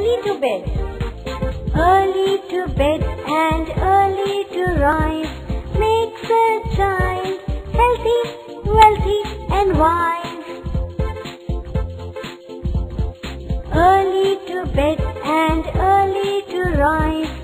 early to bed. Early to bed and early to rise makes a child healthy, wealthy and wise. Early to bed and early to rise